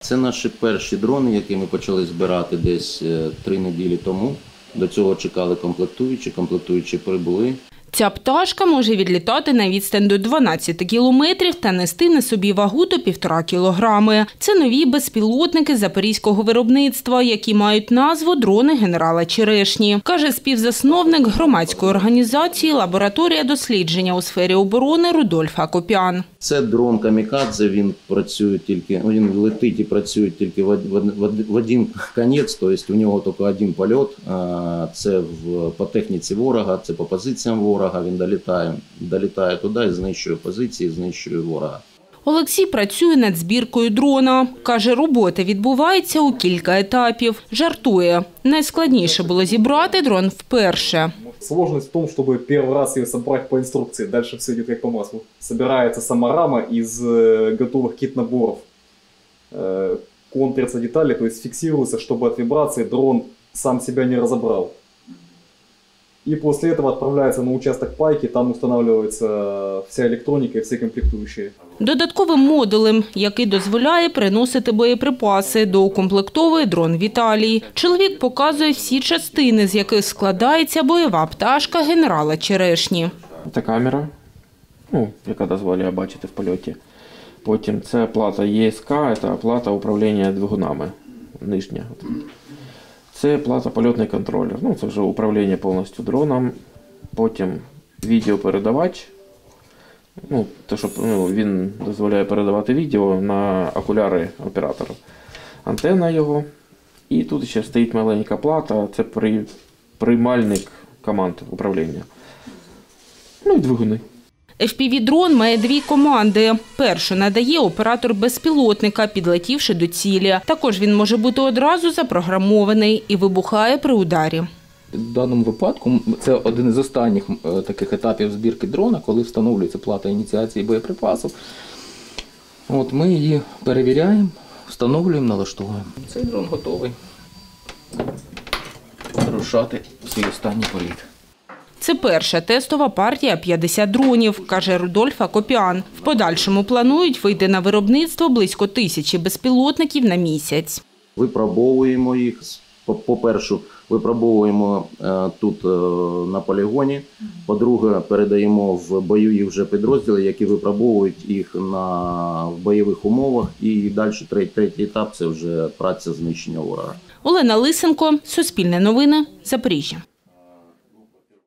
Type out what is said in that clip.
Це наші перші дрони, які ми почали збирати десь 3 неділі тому. До цього чекали комплектуючі прибули. Ця пташка може відлітати на відстань до 12 кілометрів та нести на собі вагу до 1,5 кілограми. Це нові безпілотники запорізького виробництва, які мають назву «Дрони генерала Черешні», каже співзасновник громадської організації «Лабораторія дослідження у сфері оборони» Рудольф Акопян. Це дрон камікадзе, він летить і працює тільки в один кінець, тобто у нього тільки один польот. Це по техніці ворога, це по позиціям ворога, він долітає туди і знищує позиції, знищує ворога. Олексій працює над збіркою дрона. Каже, робота відбувається у кілька етапів. Жартує. Найскладніше було зібрати дрон вперше. Сложность в том, чтобы первый раз ее собрать по инструкции. Дальше все идет как по маслу. Собирается сама рама из готовых кит-наборов. Контрятся детали, то есть фиксируется, чтобы от вибрации дрон сам себя не разобрал. И после этого отправляется на участок пайки, там устанавливается вся электроника и все комплектующие. Додатковим модулем, який дозволяє переносити боєприпаси, доукомплектовує дрон Віталій. Чоловік показує всі частини, з яких складається бойова пташка генерала Черешні. Це камера, яка дозволяє бачити в польоті. Потім це плата ЄСК, це плата управління двигунами, нижня. Це плата польотний контролер, це вже управління повністю дроном. Потім відеопередавач, щоб він дозволяє передавати відео на окуляри оператора. Антенна його. І тут ще стоїть маленька плата, це приймальник команд управління. І двигуни. FPV-дрон має 2 команди. Першу надає оператор безпілотника, підлетівши до цілі. Також він може бути одразу запрограмований і вибухає при ударі. В даному випадку це один із останніх таких етапів збірки дрона, коли встановлюється плата ініціації боєприпасів. Ми її перевіряємо, встановлюємо, налаштовуємо. Цей дрон готовий рушати в свій останній політ. Це перша тестова партія 50 дронів, каже Рудольф Акопян. В подальшому планують вийти на виробництво близько 1000 безпілотників на місяць. Випробовуємо їх. По-перше, випробовуємо тут на полігоні. По-друге, передаємо в бойові вже підрозділи, які випробовують їх в бойових умовах. І далі третій етап – це вже праця знищення ворога. Олена Лисенко, Суспільне новини, Запоріжжя.